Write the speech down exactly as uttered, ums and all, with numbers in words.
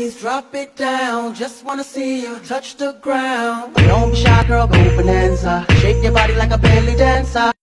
please drop it down. Just wanna see you touch the ground. Don't be shy, girl, go bonanza. Shake your body like a belly dancer.